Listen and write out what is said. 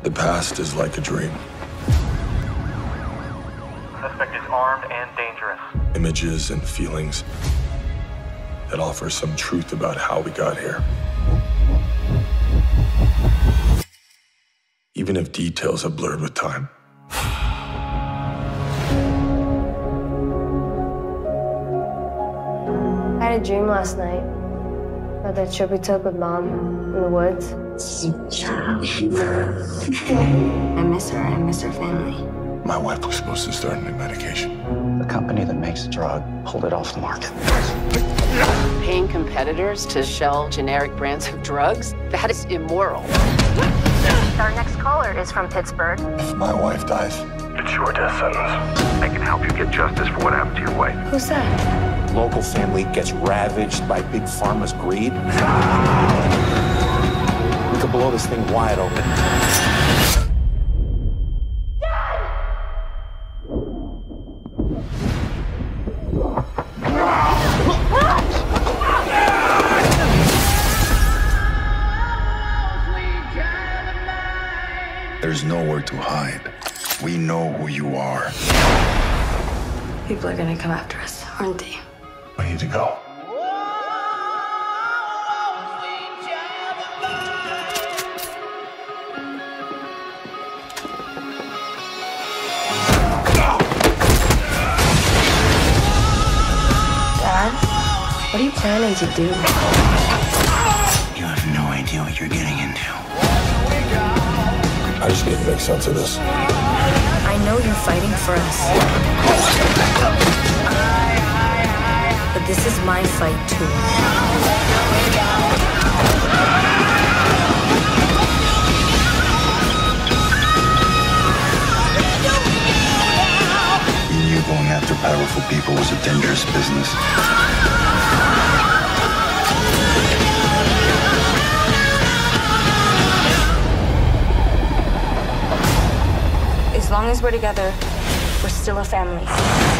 The past is like a dream. Suspect is armed and dangerous. Images and feelings that offer some truth about how we got here. Even if details have blurred with time. I had a dream last night about that trip we took with Mom in the woods. I miss her. I miss her family. My wife was supposed to start a new medication. The company that makes the drug pulled it off the market. Paying competitors to sell generic brands of drugs? That is immoral. Our next caller is from Pittsburgh. If my wife dies, it's your death sentence. I can help you get justice for what happened to your wife. Who's that? Local family gets ravaged by big pharma's greed. We could blow this thing wide open. There's nowhere to hide. We know who you are. People are gonna come after us, aren't they? We need to go. Dad, what are you planning to do? You have no idea what you're getting into. I just need to make sense of this. I know you're fighting for us. But this is my fight, too. We knew going after powerful people was a dangerous business. As long as we're together, we're still a family.